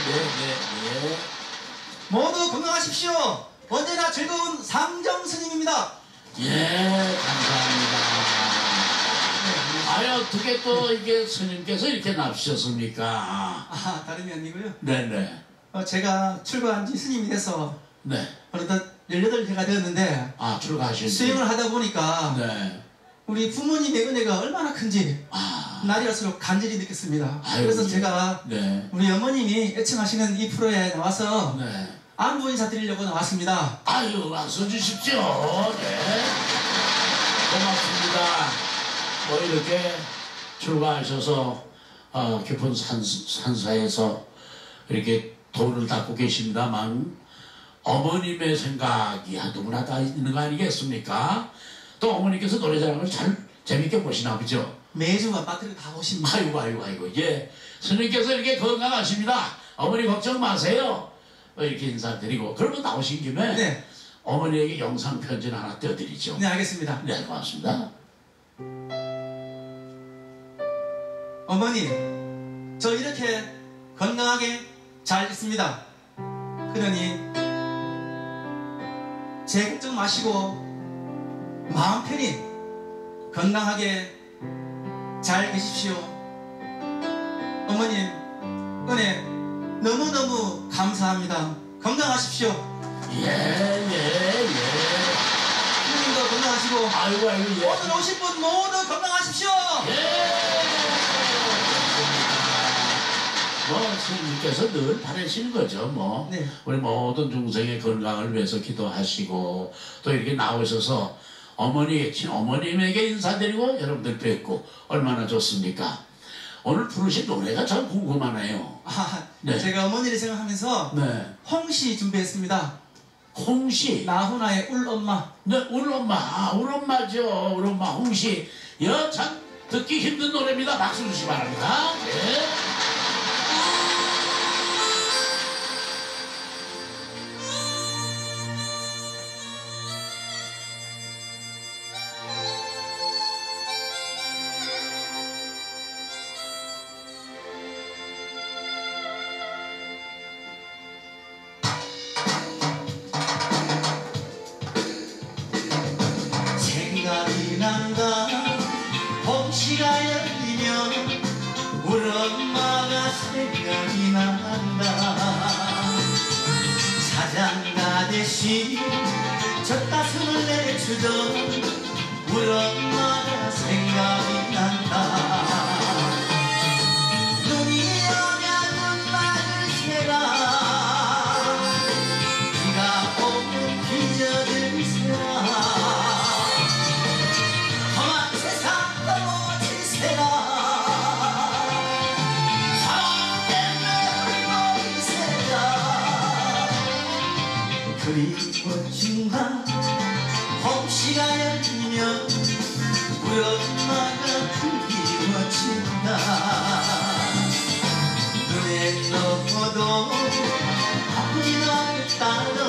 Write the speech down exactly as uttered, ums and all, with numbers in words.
네, 네, 네. 모두 건강하십시오. 언제나 즐거운 상정 스님입니다. 예, 감사합니다. 아유, 어떻게 또 이게 스님께서 이렇게 납시셨습니까? 아, 다름이 아니고요. 네네. 어, 제가 출가한 지 스님이 돼서 네. 어느덧 열여덟 해가 되었는데 아, 출가하신 수행을 하다 보니까 네. 우리 부모님의 은혜가 얼마나 큰지 아. 날이 갈수록 간절히 느꼈습니다. 아유, 그래서 예. 제가 네. 우리 어머님이 애청하시는 이 프로에 나와서 네. 안부 인사 드리려고 나왔습니다. 아유, 와서 주십시오. 네. 고맙습니다. 뭐 이렇게 출가하셔서 어, 깊은 산, 산사에서 이렇게 돈을 닦고 계십니다만 어머님의 생각이 누구나 다 있는 거 아니겠습니까? 또 어머니께서 노래자랑을 잘 재밌게 보시나 보죠? 매주 아파트를 다 오십니다. 아이고 아이고 아이고 예. 스님께서 이렇게 건강하십니다. 어머니 걱정 마세요. 이렇게 인사드리고 그러면 나오신 김에 네. 어머니에게 영상 편지를 하나 띄워드리죠. 네, 알겠습니다. 네, 고맙습니다. 어머니, 저 이렇게 건강하게 잘 있습니다. 그러니 제 걱정 마시고 마음 편히 건강하게 잘 계십시오. 어머님 은혜 너무너무 감사합니다. 건강하십시오. 예, 예, 예. 형님도 건강하시고 아이고, 아이고, 예. 오늘 오신 분 모두 건강하십시오. 예. 뭐, 스님께서 늘 바라시는 거죠, 뭐. 네. 우리 모든 중생의 건강을 위해서 기도하시고, 또 이렇게 나오셔서 어머니, 친어머님에게 인사드리고 여러분들 뵙고, 얼마나 좋습니까? 오늘 부르신 노래가 참 궁금하네요. 아, 네. 제가 어머니를 생각하면서 네. 홍시 준비했습니다. 홍시. 나훈아의 울엄마. 네, 우리 엄마. 아, 우리 엄마죠. 우리 엄마 홍시. 여, 참 듣기 힘든 노래입니다. 박수 주시기 바랍니다. 네. 생각이 난다. 홍시가 열리면 우리 엄마가 생각이 난다. 사장가 대신 젖가슴을 내주던 우리 엄마가 생각이 난다. 눈이 오면 눈물을 새라. 비가 오면 기저를 새라. 험한 세상 넘어질 새라. 사랑 때문에 울고 새라. 그리워진다. 홍시가 열리면 우리 엄마가 그리워진다. 눈에 넣어도 아프진 않겠다.